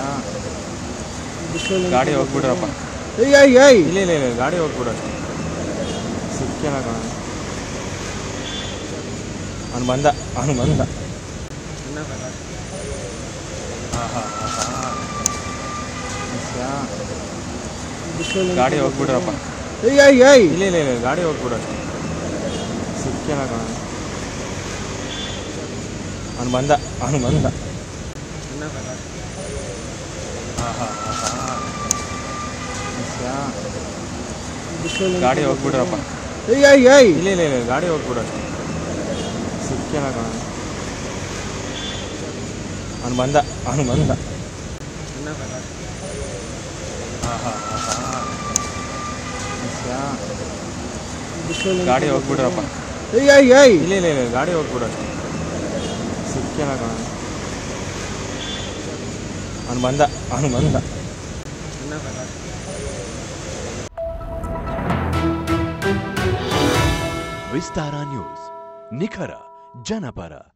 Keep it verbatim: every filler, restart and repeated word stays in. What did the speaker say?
ಗಾಡಿ ಹೋಗ್ಬಿಡ್ರಪ್ಪ. ಏಯ್ ಏಯ್ ಏಯ್ ಇಲ್ಲ ಇಲ್ಲ ಇಲ್ಲ ಗಾಡಿ ಹೋಗ್ಬಿಡ. ಸಿಕ್ಕೇನ ಕಣ ಅವ್ನು ಬಂದ ಅವನು ಬಂದ. ಗಾಡಿ ಹೋಗ್ಬಿಡ್ರಪ್ಪ. ಏಯ್ ಏಯ್ ಏಯ್ ಇಲ್ಲ ಇಲ್ಲ ಇಲ್ಲ ಗಾಡಿ ಹೋಗ್ಬಿಡ. ಸಿಕ್ಕೇನ ಕಣ ಅವ್ನು ಬಂದ ಅವನು ಬಂದ. ಗಾಡಿ ಹೋಗ್ಬಿಡ್ರಪ್ಪ. ಏಯ್ ಏಯ್ ಏಯ್ ಇಲ್ಲ ಇಲ್ಲ ಇಲ್ಲ ಗಾಡಿ ಹೋಗ್ಬಿಡ. ಸಿಕ್ಕೇನ ಕಣ ಅವ್ನು ಬಂದ ಅವನು ಬಂದ. ಗಾಡಿ ಹೋಗ್ಬಿಡ್ರಪ್ಪ. ಏಯ್ ಏಯ್ ಏಯ್ ಇಲ್ಲ ಇಲ್ಲ ಇಲ್ಲ ಗಾಡಿ ಹೋಗ್ಬಿಡ. ಸಿಕ್ಕೇನ ಕಣ ಅವ್ನು ಬಂದ ಅವನು ಬಂದ. ವಿಸ್ತಾರ ನ್ಯೂಸ್, ನಿಖರ ಜನಪರ.